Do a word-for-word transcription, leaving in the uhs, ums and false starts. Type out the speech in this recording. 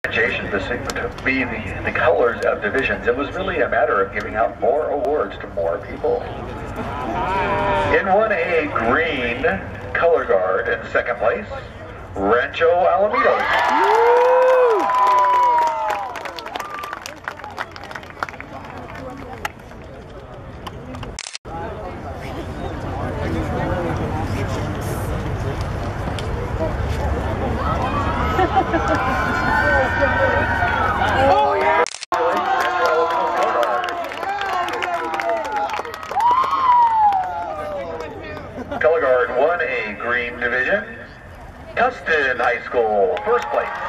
To be the, the colors of divisions. It was really a matter of giving out more awards to more people. In one A, green, color guard in second place, Rancho Alamitos. Color guard one A, green division, Tustin High School, first place.